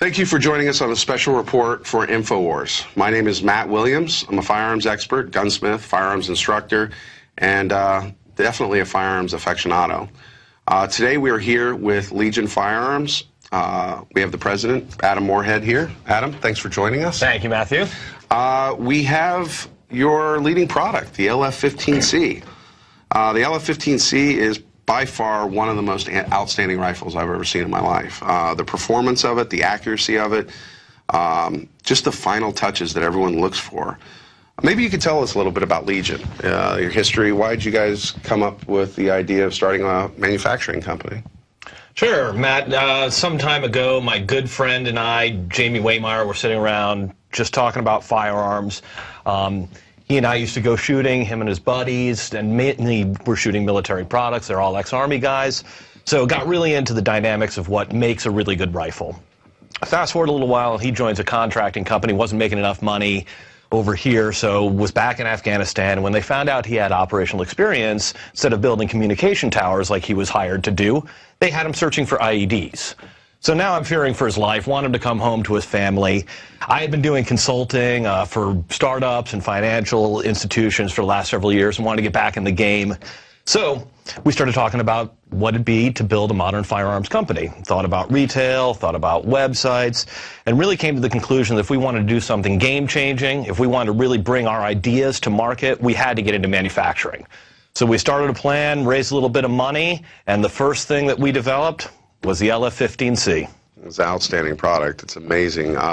Thank you for joining us on a special report for InfoWars. My name is Matt Williams. I'm a firearms expert, gunsmith, firearms instructor, and definitely a firearms aficionado. Today we are here with Legion Firearms. We have the president, Adam Moorhead, here. Adam, thanks for joining us. Thank you, Matthew. We have your leading product, the LF-15C. The LF-15C is by far one of the most outstanding rifles I've ever seen in my life. The performance of it, the accuracy of it, just the final touches that everyone looks for. Maybe you could tell us a little bit about Legion, your history. Why did you guys come up with the idea of starting a manufacturing company? Sure, Matt. Some time ago, my good friend and I, Jamie Waymire, were sitting around just talking about firearms. He and I used to go shooting, him and his buddies, and mainly we're shooting military products. They're all ex-Army guys. So got really into the dynamics of what makes a really good rifle. Fast forward a little while, he joins a contracting company, wasn't making enough money over here, so was back in Afghanistan. When they found out he had operational experience, instead of building communication towers like he was hired to do, they had him searching for IEDs. So now I'm fearing for his life, want him to come home to his family. I had been doing consulting for startups and financial institutions for the last several years and wanted to get back in the game. So we started talking about what it'd be to build a modern firearms company. Thought about retail, thought about websites, and really came to the conclusion that if we wanted to do something game-changing, if we wanted to really bring our ideas to market, we had to get into manufacturing. So we started a plan, raised a little bit of money, and the first thing that we developed was the LF-15C. It's an outstanding product. It's amazing. The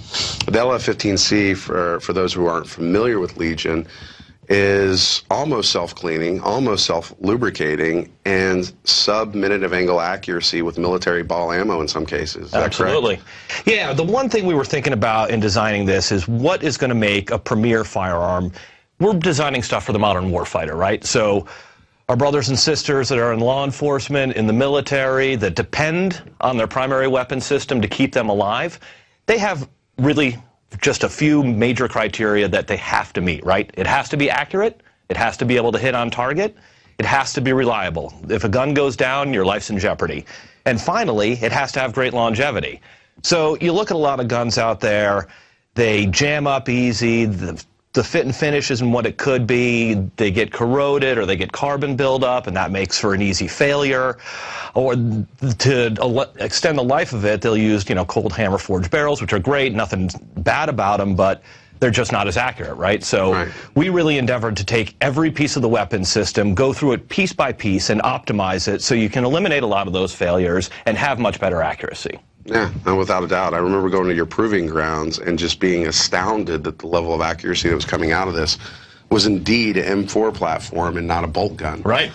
LF-15C, for those who aren't familiar with Legion, is almost self-cleaning, almost self-lubricating, and sub-minute of angle accuracy with military ball ammo in some cases. Is that Absolutely. correct? Yeah, the one thing we were thinking about in designing this is what is going to make a premier firearm. We're designing stuff for the modern warfighter, right? So our brothers and sisters that are in law enforcement, in the military, that depend on their primary weapon system to keep them alive, they have really just a few major criteria that they have to meet, right? It has to be accurate, it has to be able to hit on target, it has to be reliable. If a gun goes down, your life's in jeopardy. And finally, it has to have great longevity. So you look at a lot of guns out there, they jam up easy, the fit and finish isn't what it could be, they get corroded or they get carbon buildup, and that makes for an easy failure. Or to extend the life of it, they'll use, cold hammer forged barrels, which are great, nothing bad about them, but they're just not as accurate, right? So we really endeavored to take every piece of the weapon system, go through it piece by piece, and optimize it so you can eliminate a lot of those failures and have much better accuracy. Yeah, no, without a doubt. I remember going to your proving grounds and just being astounded that the level of accuracy that was coming out of this was indeed an M4 platform and not a bolt gun. Right.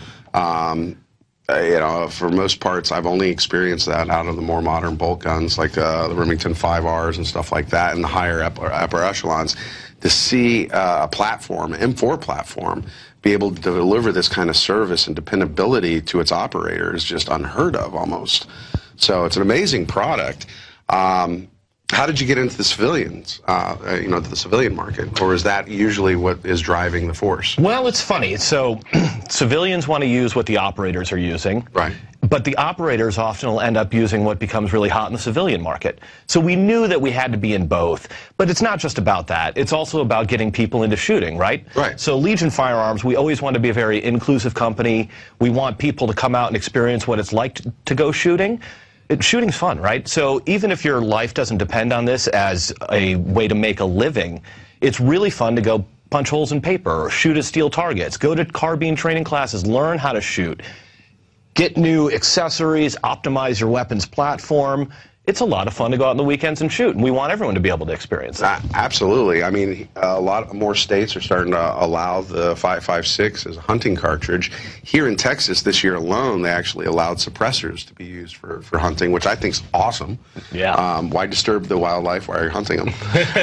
For most parts, I've only experienced that out of the more modern bolt guns, like the Remington 5Rs and stuff like that, and the higher upper echelons. To see a platform, an M4 platform, be able to deliver this kind of service and dependability to its operator is just unheard of almost. So it's an amazing product. How did you get into the civilians, the civilian market? Or is that usually what is driving the force? Well, it's funny. So civilians want to use what the operators are using. Right. But the operators often will end up using what becomes really hot in the civilian market. So we knew that we had to be in both. But it's not just about that. It's also about getting people into shooting, right? Right. So Legion Firearms, we always want to be a very inclusive company. We want people to come out and experience what it's like to go shooting. Shooting's fun, right? So even if your life doesn't depend on this as a way to make a living, it's really fun to go punch holes in paper or shoot at steel targets, go to carbine training classes, learn how to shoot, get new accessories, optimize your weapons platform. It's a lot of fun to go out on the weekends and shoot, and we want everyone to be able to experience that. Absolutely. I mean, a lot more states are starting to allow the 5.56 as a hunting cartridge. Here in Texas this year alone, they actually allowed suppressors to be used for hunting, which I think is awesome. Yeah. Why disturb the wildlife while you're hunting them?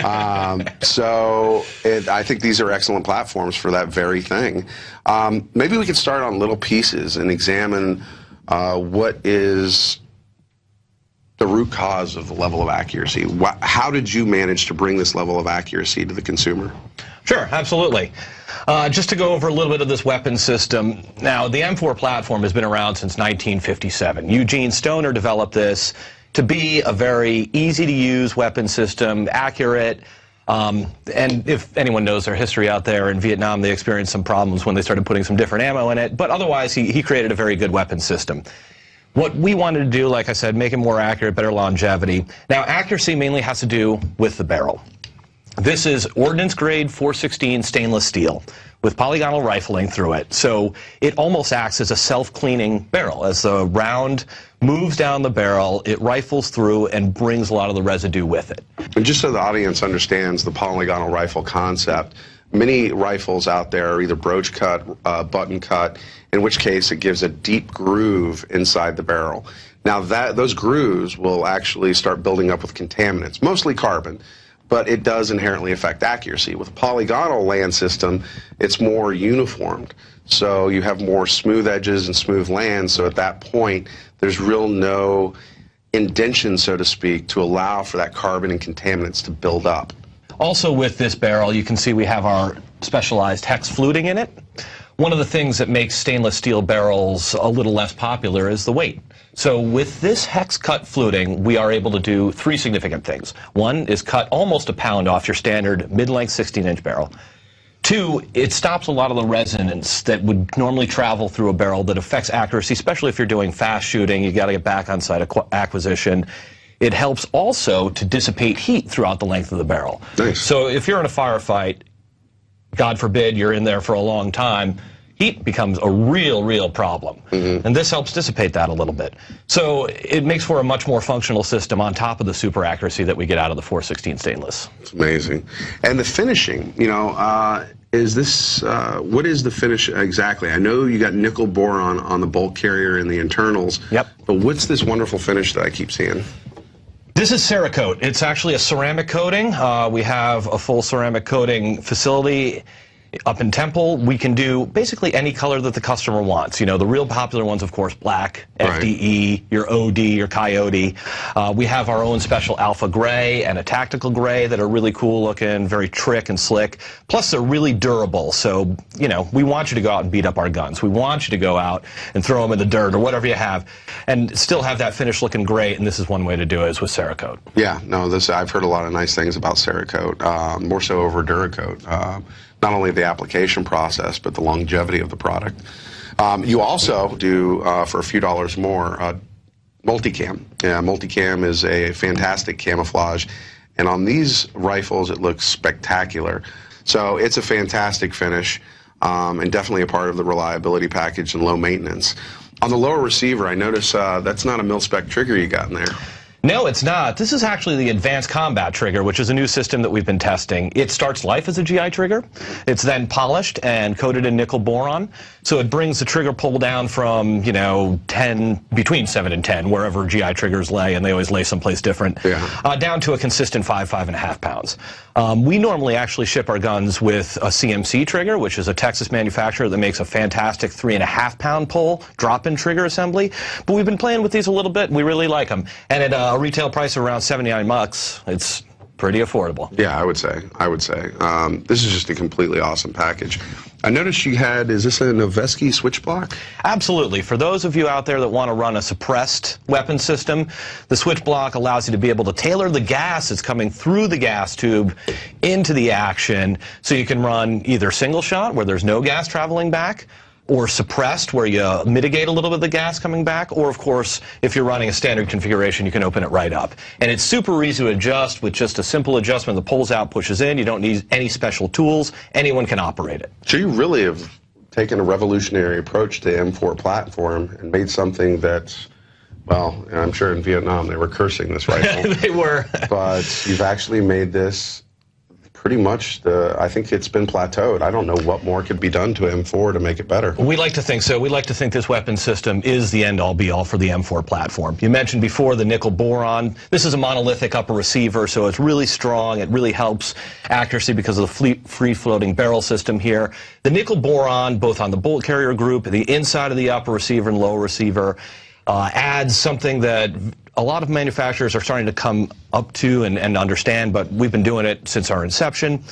I think these are excellent platforms for that very thing. Maybe we could start on little pieces and examine what is the root cause of the level of accuracy. How did you manage to bring this level of accuracy to the consumer? Sure, absolutely. Just to go over a little bit of this weapon system. Now, the M4 platform has been around since 1957. Eugene Stoner developed this. to be a very easy-to-use weapon system, accurate. And if anyone knows their history out there in Vietnam, they experienced some problems when they started putting some different ammo in it. But otherwise, he created a very good weapon system. What we wanted to do, like I said, make it more accurate, better longevity. Now, accuracy mainly has to do with the barrel. This is ordnance grade 416 stainless steel with polygonal rifling through it. So it almost acts as a self-cleaning barrel. As the round moves down the barrel, it rifles through and brings a lot of the residue with it. And just so the audience understands the polygonal rifle concept, many rifles out there are either broach cut, button cut, in which case it gives a deep groove inside the barrel. Now those grooves will actually start building up with contaminants, mostly carbon, but it does inherently affect accuracy. With a polygonal land system, it's more uniformed. So you have more smooth edges and smooth land, so at that point, there's no indention, so to speak, to allow for that carbon and contaminants to build up. Also with this barrel, you can see we have our specialized hex fluting in it. One of the things that makes stainless steel barrels a little less popular is the weight. So with this hex cut fluting, we are able to do three significant things. One is cut almost a pound off your standard mid-length 16-inch barrel. Two, it stops a lot of the resonance that would normally travel through a barrel that affects accuracy, especially if you're doing fast shooting. You got to get back on site acquisition. It helps also to dissipate heat throughout the length of the barrel. Nice. So if you're in a firefight, God forbid you're in there for a long time, heat becomes a real problem. And this helps dissipate that a little bit. So it makes for a much more functional system on top of the super accuracy that we get out of the 416 stainless. It's amazing. And the finishing, you know, is this, what is the finish exactly? I know you got nickel boron on the bolt carrier and the internals. Yep. But what's this wonderful finish that I keep seeing? This is Cerakote. It's actually a ceramic coating. We have a full ceramic coating facility up in Temple. We can do basically any color that the customer wants. You know, the real popular ones, of course, black, Right. FDE, your OD, your Coyote. We have our own special alpha gray and a tactical gray that are really cool looking, very trick and slick. Plus, they're really durable. So, you know, we want you to go out and beat up our guns. We want you to go out and throw them in the dirt or whatever you have and still have that finish looking great. And this is one way to do it is with Cerakote. Yeah, no, I've heard a lot of nice things about Cerakote, more so over Duracote. Not only the application process, but the longevity of the product. You also do, for a few dollars more, multicam. Yeah, multicam is a fantastic camouflage, and on these rifles, it looks spectacular. So it's a fantastic finish, and definitely a part of the reliability package and low maintenance. On the lower receiver, I notice that's not a mil-spec trigger you got in there. No, it's not. This is actually the Advanced Combat Trigger, which is a new system that we've been testing. It starts life as a GI trigger. It's then polished and coated in nickel boron. So it brings the trigger pull down from, you know, between 7 and 10, wherever GI triggers lay, and they always lay someplace different, down to a consistent 5.5 pounds. We normally actually ship our guns with a CMC trigger, which is a Texas manufacturer that makes a fantastic 3.5 pound pull drop-in trigger assembly. But we've been playing with these a little bit, and we really like them. And at a retail price of around $79, it's pretty affordable. Yeah, I would say. This is just a completely awesome package. I noticed you had, is this a Noveske switch block? Absolutely. For those of you out there that want to run a suppressed weapon system, the switch block allows you to be able to tailor the gas that's coming through the gas tube into the action, so you can run either single shot, where there's no gas traveling back, or suppressed, where you mitigate a little bit of the gas coming back, or of course, if you're running a standard configuration, you can open it right up. And it's super easy to adjust with just a simple adjustment. The pulls out, pushes in. You don't need any special tools. Anyone can operate it. So you really have taken a revolutionary approach to the M4 platform and made something that, well, I'm sure in Vietnam they were cursing this rifle. They were. But you've actually made this pretty much I think it's been plateaued. I don't know what more could be done to M4 to make it better. We like to think so. We like to think this weapon system is the end-all be-all for the M4 platform. You mentioned before the nickel boron. This is a monolithic upper receiver, so it's really strong. It really helps accuracy because of the free-floating barrel system here. The nickel boron, both on the bolt carrier group, the inside of the upper receiver and lower receiver, adds something that a lot of manufacturers are starting to come up to and understand, but we've been doing it since our inception.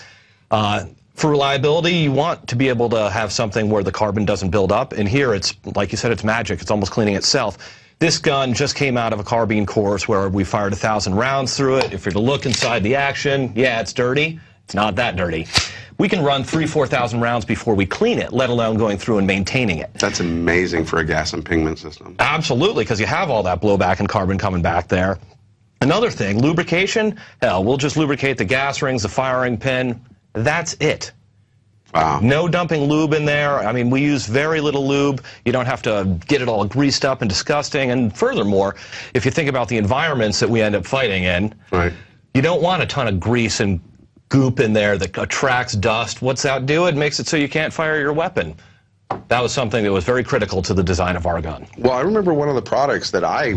For reliability, you want to be able to have something where the carbon doesn't build up, and here it's, like you said, it's magic. It's almost cleaning itself. This gun just came out of a carbine course where we fired 1,000 rounds through it. If you're to look inside the action, yeah, it's dirty. It's not that dirty. We can run 3,000 to 4,000 rounds before we clean it, let alone going through and maintaining it. That's amazing for a gas impingement system. Absolutely, because you have all that blowback and carbon coming back there. Another thing, lubrication, hell, we'll just lubricate the gas rings, the firing pin. That's it. Wow. No dumping lube in there. I mean, we use very little lube. You don't have to get it all greased up and disgusting. And furthermore, if you think about the environments that we end up fighting in, right, you don't want a ton of grease and goop in there that attracts dust. What's that do? It makes it so you can't fire your weapon. That was something that was very critical to the design of our gun. Well, I remember one of the products that I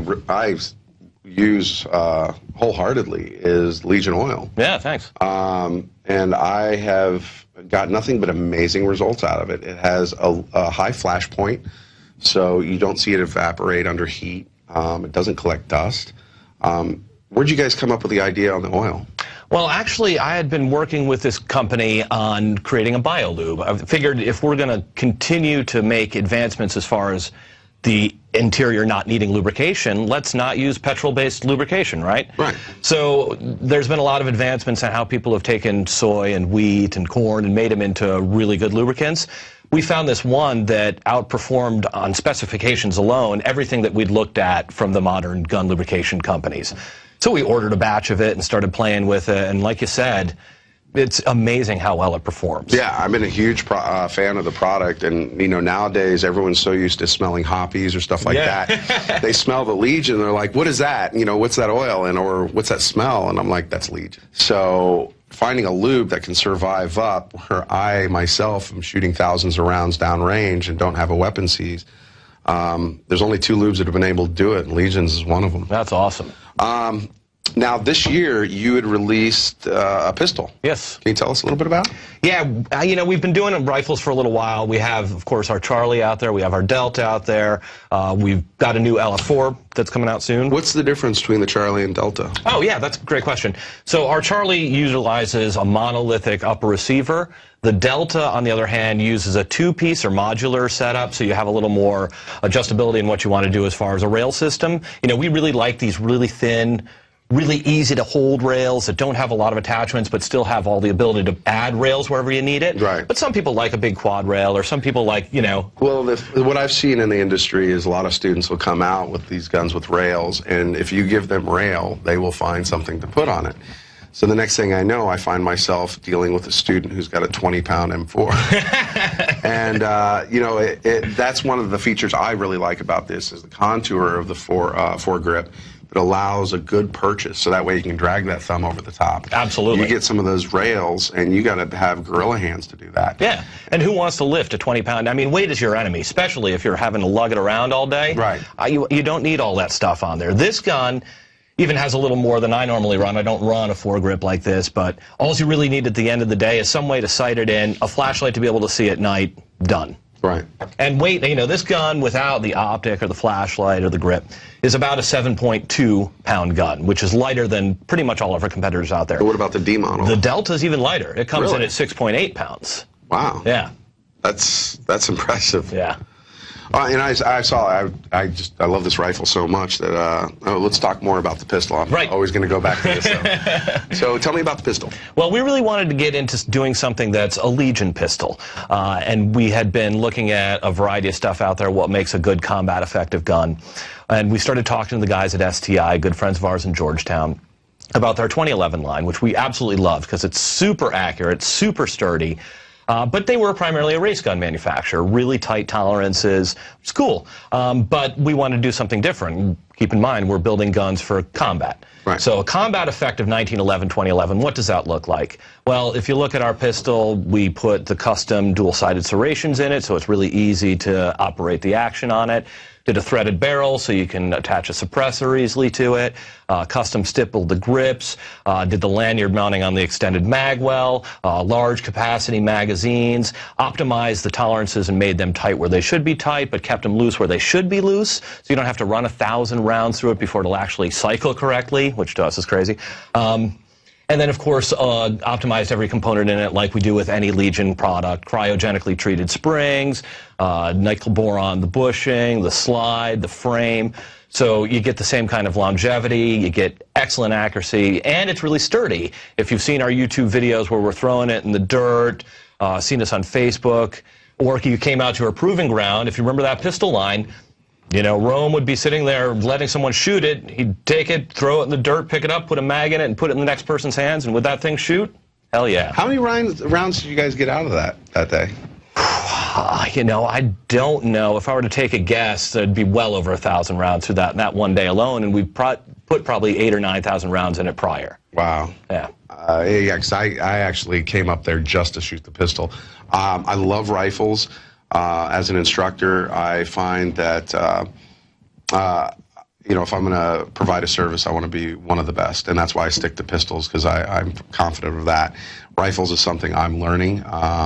use wholeheartedly is Legion Oil. Yeah, thanks. And I have got nothing but amazing results out of it. It has a high flash point, so you don't see it evaporate under heat. It doesn't collect dust. Where'd you guys come up with the idea on the oil? Well, actually, I had been working with this company on creating a BioLube. I figured if we're going to continue to make advancements as far as the interior not needing lubrication, let's not use petrol-based lubrication, right? Right. So there's been a lot of advancements in how people have taken soy and wheat and corn and made them into really good lubricants. We found this one that outperformed on specifications alone everything that we'd looked at from the modern gun lubrication companies. So we ordered a batch of it and started playing with it, and like you said, it's amazing how well it performs. Yeah, I've been a huge fan of the product, and you know, nowadays everyone's so used to smelling hoppies or stuff like that. They smell the Legion, they're like, what is that? You know, what's that oil? And or what's that smell? And I'm like, that's Legion. So finding a lube that can survive up where I myself am shooting thousands of rounds downrange and don't have a weapon seize. There's only 2 lubes that have been able to do it, and Legions is one of them. That's awesome. Now, this year, you had released a pistol. Yes. Can you tell us a little bit about it? Yeah, you know, we've been doing rifles for a little while. We have, of course, our Charlie out there. We have our Delta out there. We've got a new LF4 that's coming out soon. What's the difference between the Charlie and Delta? Oh, yeah, that's a great question. So our Charlie utilizes a monolithic upper receiver. The Delta, on the other hand, uses a 2-piece or modular setup, so you have a little more adjustability in what you want to do as far as a rail system. You know, we really like these really thin, really easy to hold rails that don't have a lot of attachments but still have all the ability to add rails wherever you need it. Right. But some people like a big quad rail, or some people like, you know. Well, what I've seen in the industry is a lot of students will come out with these guns with rails, and if you give them rail, they will find something to put on it. So the next thing I know, I find myself dealing with a student who's got a 20-pound M4. And, you know, that's one of the features I really like about this is the contour of the foregrip. It allows a good purchase, so that way you can drag that thumb over the top. Absolutely. You get some of those rails, and you got to have gorilla hands to do that. Yeah, and who wants to lift a 20-pound? I mean, weight is your enemy, especially if you're having to lug it around all day. Right. You don't need all that stuff on there. This gun even has a little more than I normally run. I don't run a foregrip like this, but all you really need at the end of the day is some way to sight it in, a flashlight to be able to see at night, done. Right. And weight, you know, this gun without the optic or the flashlight or the grip is about a 7.2-pound gun, which is lighter than pretty much all of our competitors out there. But what about the D model? The Delta's even lighter. It comes in Really? at 6.8 pounds. Wow. Yeah. That's impressive. Yeah. And I love this rifle so much that let's talk more about the pistol. I'm Right. always going to go back to this. So tell me about the pistol. Well, we really wanted to get into doing something that's a Legion pistol, and we had been looking at a variety of stuff out there, what makes a good combat effective gun, and we started talking to the guys at STI, good friends of ours in Georgetown, about their 2011 line, which we absolutely loved because it's super accurate, super sturdy. But they were primarily a race gun manufacturer, really tight tolerances. It's cool. But we wanted to do something different. Keep in mind, we're building guns for combat. Right. So a combat effective 1911, 2011, what does that look like? Well, if you look at our pistol, we put the custom dual-sided serrations in it, so it's really easy to operate the action on it. Did a threaded barrel so you can attach a suppressor easily to it. Custom stippled the grips. Did the lanyard mounting on the extended mag well. Large capacity magazines. Optimized the tolerances and made them tight where they should be tight, but kept them loose where they should be loose. So you don't have to run 1,000 rounds through it before it'll actually cycle correctly, which to us is crazy. And then, of course, optimized every component in it like we do with any Legion product. Cryogenically treated springs, nickel boron, the bushing, the slide, the frame. So you get the same kind of longevity, you get excellent accuracy, and it's really sturdy. If you've seen our YouTube videos where we're throwing it in the dirt, seen us on Facebook, or you came out to our proving ground, if you remember that pistol line, you know, Rome would be sitting there letting someone shoot it. He'd take it, throw it in the dirt, pick it up, put a mag in it, and put it in the next person's hands, and would that thing shoot? Hell yeah. How many rounds did you guys get out of that day? You know, I don't know. If I were to take a guess, there'd be well over 1,000 rounds through that one day alone, and we put probably 8,000 or 9,000 rounds in it prior. Wow. Yeah. Yeah, because I actually came up there just to shoot the pistol. I love rifles. As an instructor, I find that, you know, if I'm going to provide a service, I want to be one of the best, and that's why I stick to pistols, because I'm confident of that. Rifles is something I'm learning.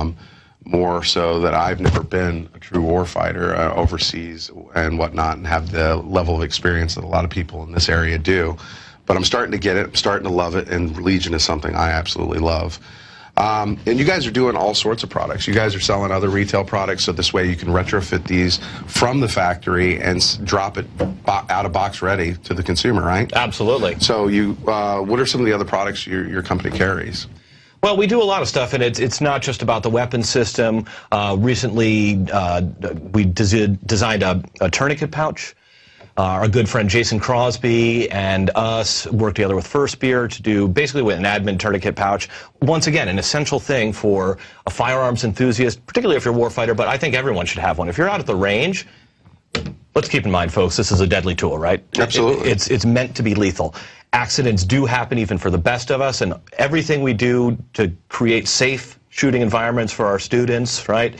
More so that I've never been a true warfighter overseas and whatnot, and have the level of experience that a lot of people in this area do. But I'm starting to get it, I'm starting to love it, and Legion is something I absolutely love. And you guys are doing all sorts of products. You guys are selling other retail products, so this way you can retrofit these from the factory and drop it out of box ready to the consumer, right? Absolutely. So you, what are some of the other products your company carries? Well, we do a lot of stuff, and it's not just about the weapon system. Recently, we designed a tourniquet pouch. Our good friend Jason Crosby and us worked together with First Spear to do basically an admin tourniquet pouch. Once again, an essential thing for a firearms enthusiast, particularly if you're a warfighter, but I think everyone should have one. If you're out at the range, let's keep in mind, folks, this is a deadly tool, right? Absolutely. It's meant to be lethal. Accidents do happen even for the best of us, and everything we do to create safe shooting environments for our students, right?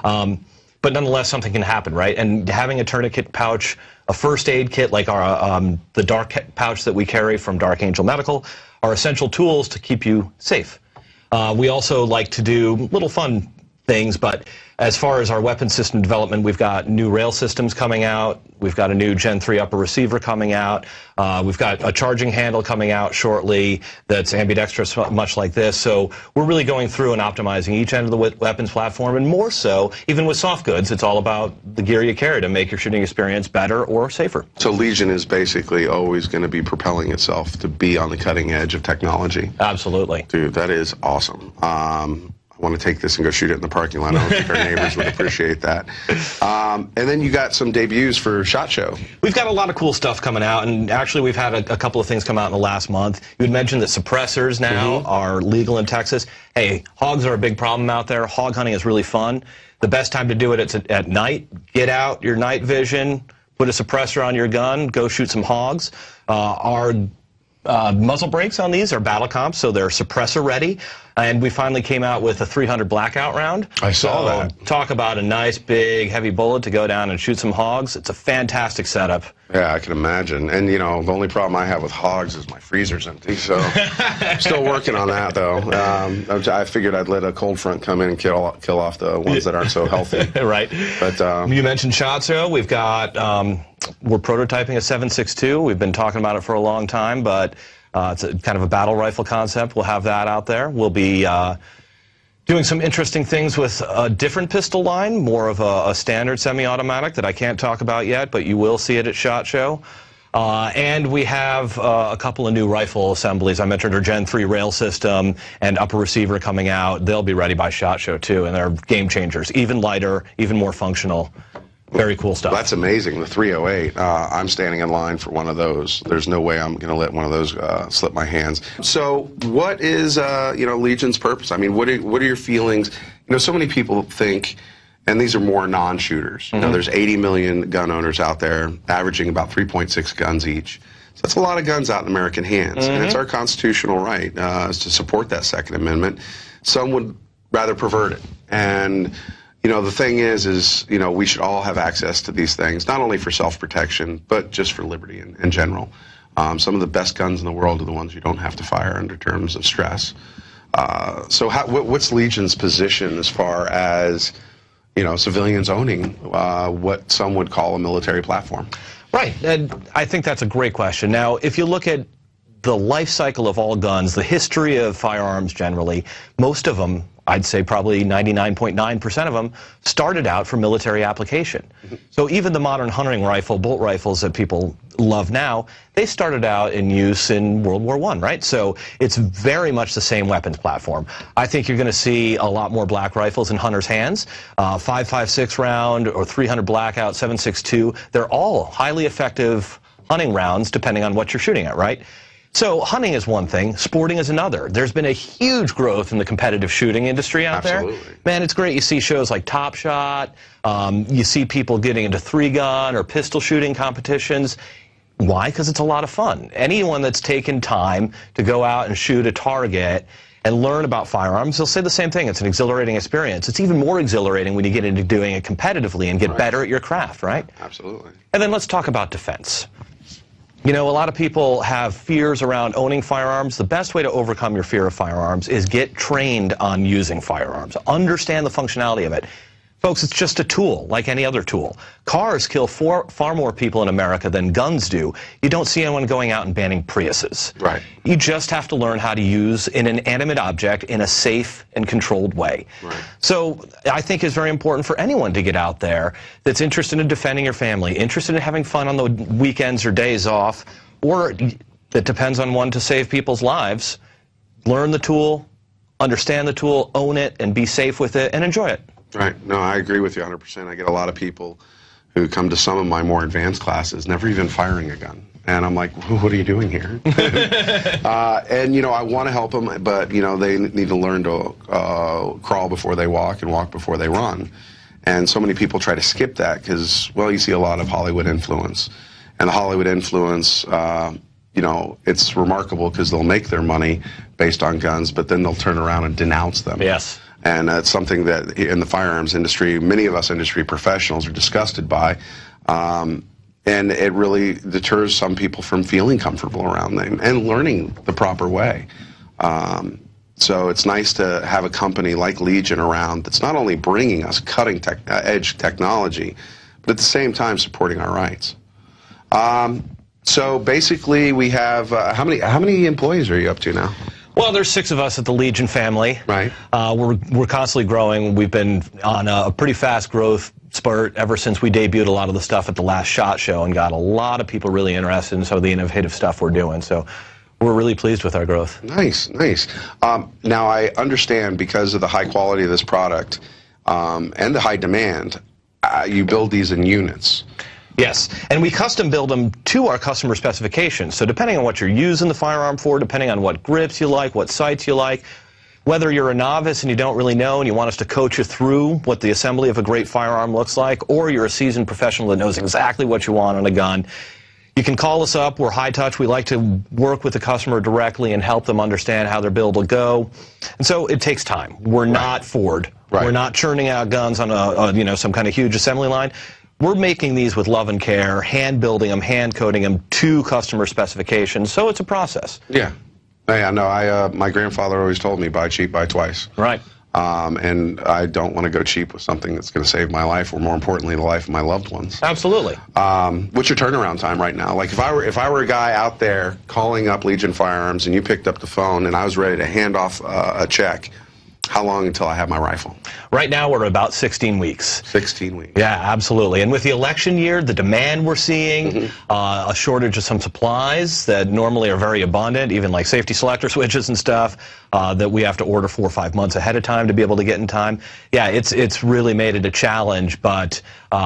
But nonetheless, something can happen, right? And having a tourniquet pouch, a first aid kit like our the dark pouch that we carry from Dark Angel Medical are essential tools to keep you safe. We also like to do little fun things, but as far as our weapon system development, we've got new rail systems coming out. We've got a new Gen 3 upper receiver coming out. We've got a charging handle coming out shortly that's ambidextrous, much like this. So we're really going through and optimizing each end of the weapons platform, and more so, even with soft goods, it's all about the gear you carry to make your shooting experience better or safer. So Legion is basically always going to be propelling itself to be on the cutting edge of technology. Absolutely. Dude, that is awesome. I want to take this and go shoot it in the parking lot. I don't think our neighbors would appreciate that. And then you got some debuts for SHOT Show. We've got a lot of cool stuff coming out, and actually we've had a couple of things come out in the last month. You had mentioned that suppressors now are legal in Texas. Hey, hogs are a big problem out there. Hog hunting is really fun. The best time to do it is at night. Get out your night vision, put a suppressor on your gun, go shoot some hogs. Our muzzle brakes on these are battle comps, so they're suppressor ready. And we finally came out with a 300 blackout round. I saw that. Talk about a nice, big, heavy bullet to go down and shoot some hogs. It's a fantastic setup. Yeah, I can imagine. And, you know, the only problem I have with hogs is my freezer's empty. So I'm still working on that, though. I figured I'd let a cold front come in and kill off the ones that aren't so healthy. Right. But you mentioned SHOT Show. We've got, we're prototyping a 7.62. We've been talking about it for a long time, but it's kind of a battle rifle concept. We'll have that out there. We'll be doing some interesting things with a different pistol line, more of a standard semi-automatic that I can't talk about yet, but you will see it at SHOT Show. And we have a couple of new rifle assemblies. I mentioned our Gen 3 rail system and upper receiver coming out. They'll be ready by SHOT Show, too, and they're game changers. Even lighter, even more functional. Very cool stuff. That's amazing. The 308. I'm standing in line for one of those. There's no way I'm going to let one of those slip my hands. So, what is you know, Legion's purpose? I mean, what are your feelings? You know, so many people think, and these are more non-shooters. You know, there's 80 million gun owners out there, averaging about 3.6 guns each. So that's a lot of guns out in American hands, and it's our constitutional right is to support that Second Amendment. Some would rather pervert it, and you know, the thing is, you know, we should all have access to these things, not only for self-protection, but just for liberty in general. Some of the best guns in the world are the ones you don't have to fire under terms of stress. So what's Legion's position as far as, you know, civilians owning what some would call a military platform? Right, and I think that's a great question. Now, if you look at the life cycle of all guns, the history of firearms generally, most of them I'd say probably 99.9% of them started out for military application. So even the modern hunting rifle, bolt rifles that people love now, they started out in use in World War I, right? So it's very much the same weapons platform. I think you're going to see a lot more black rifles in hunters' hands. 5.56 round or 300 blackout, 7.62. They're all highly effective hunting rounds depending on what you're shooting at, right? So hunting is one thing, sporting is another. There's been a huge growth in the competitive shooting industry out there. Man, it's great. You see shows like Top Shot. You see people getting into 3-gun or pistol shooting competitions. Why? Because it's a lot of fun. Anyone that's taken time to go out and shoot a target and learn about firearms, they'll say the same thing. It's an exhilarating experience. It's even more exhilarating when you get into doing it competitively and get better at your craft, right? Absolutely. And then let's talk about defense. You know, a lot of people have fears around owning firearms. The best way to overcome your fear of firearms is get trained on using firearms. Understand the functionality of it. Folks, it's just a tool, like any other tool. Cars kill far more people in America than guns do. You don't see anyone going out and banning Priuses. Right. You just have to learn how to use an inanimate object in a safe and controlled way. Right. So I think it's very important for anyone to get out there that's interested in defending your family, interested in having fun on the weekends or days off, or that depends on one to save people's lives. Learn the tool, understand the tool, own it, and be safe with it, and enjoy it. Right. No, I agree with you 100%. I get a lot of people who come to some of my more advanced classes never even firing a gun. And I'm like, what are you doing here? And, you know, I want to help them, but, you know, they need to learn to crawl before they walk and walk before they run. And so many people try to skip that because, well, you see a lot of Hollywood influence. And the Hollywood influence, you know, it's remarkable because they'll make their money based on guns, but then they'll turn around and denounce them. Yes. And it's something that in the firearms industry, many of us industry professionals are disgusted by. And it really deters some people from feeling comfortable around them and learning the proper way. So it's nice to have a company like Legion around that's not only bringing us cutting edge technology, but at the same time supporting our rights. So basically we have, how many employees are you up to now? Well, there's 6 of us at the Legion family. Right. We're constantly growing. We've been on a pretty fast growth spurt ever since we debuted a lot of the stuff at the last SHOT Show and got a lot of people really interested in some of the innovative stuff we're doing. So we're really pleased with our growth. Nice, nice. Now I understand because of the high quality of this product and the high demand, you build these in units. Yes, and we custom build them to our customer specifications. So depending on what you're using the firearm for, depending on what grips you like, what sights you like, whether you're a novice and you don't really know and you want us to coach you through what the assembly of a great firearm looks like, or you're a seasoned professional that knows exactly what you want on a gun, you can call us up. We're high touch. We like to work with the customer directly and help them understand how their build will go. And so it takes time. We're not Ford. Right. We're not churning out guns on some kind of huge assembly line. We're making these with love and care, hand building them, hand coding them to customer specifications. So it's a process. Yeah. Yeah, no, my grandfather always told me, buy cheap, buy twice. Right. And I don't want to go cheap with something that's going to save my life, or more importantly, the life of my loved ones. Absolutely. What's your turnaround time right now? Like if I were a guy out there calling up Legion Firearms and you picked up the phone and I was ready to hand off a check, how long until I have my rifle? Right now, we're about 16 weeks. 16 weeks. Yeah, absolutely. And with the election year, the demand we're seeing, a shortage of some supplies that normally are very abundant, even like safety selector switches and stuff, that we have to order 4 or 5 months ahead of time to be able to get in time. Yeah, it's really made it a challenge, but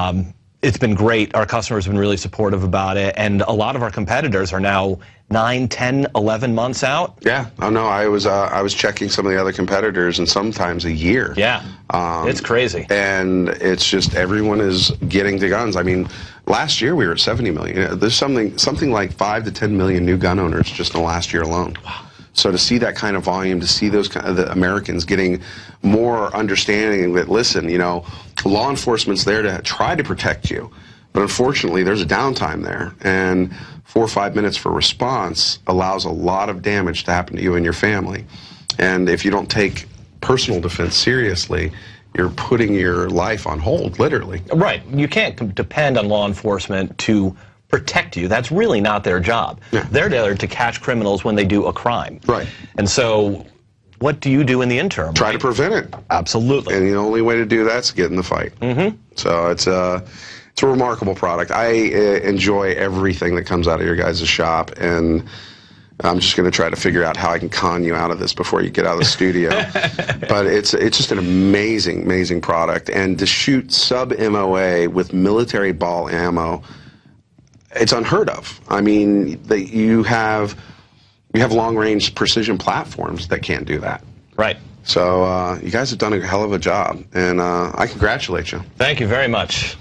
it's been great. Our customers have been really supportive about it, and a lot of our competitors are now 9, 10, 11 months out. Yeah, oh no, I was checking some of the other competitors, and sometimes a year. Yeah, it's crazy. And it's just everyone is getting the guns. I mean, last year we were at 70 million. There's something like 5 to 10 million new gun owners just in the last year alone. Wow. So to see that kind of volume, to see those kind of the Americans getting more understanding that, listen, you know, law enforcement's there to try to protect you, but unfortunately there's a downtime there, and 4 or 5 minutes for response allows a lot of damage to happen to you and your family. And if you don't take personal defense seriously, you're putting your life on hold, literally. Right. You can't depend on law enforcement to protect you. That's really not their job. Yeah. They're there to catch criminals when they do a crime. Right. And so what do you do in the interim? Try to prevent it. Absolutely. And the only way to do that is to get in the fight. So it's a remarkable product. I enjoy everything that comes out of your guys' shop, and I'm just going to try to figure out how I can con you out of this before you get out of the studio. But it's just an amazing, amazing product. And to shoot sub-MOA with military ball ammo, it's unheard of. I mean, you have long-range precision platforms that can't do that. Right. So you guys have done a hell of a job, and I congratulate you. Thank you very much.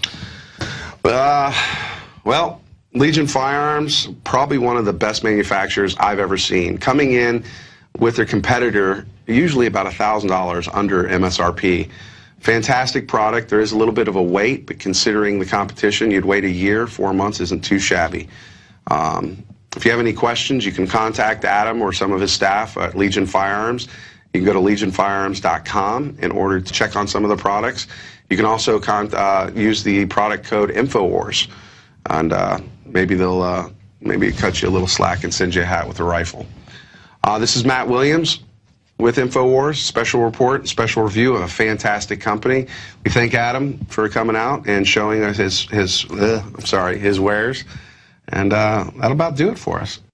Well, Legion Firearms, probably one of the best manufacturers I've ever seen. Coming in with their competitor, usually about $1,000 under MSRP. Fantastic product. There is a little bit of a wait, but considering the competition, you'd wait a year, 4 months isn't too shabby. If you have any questions, you can contact Adam or some of his staff at Legion Firearms. You can go to legionfirearms.com in order to check on some of the products. You can also use the product code InfoWars, and maybe they'll maybe cut you a little slack and send you a hat with a rifle. This is Matt Williams with InfoWars, special report, special review of a fantastic company. We thank Adam for coming out and showing us his wares, and that'll about do it for us.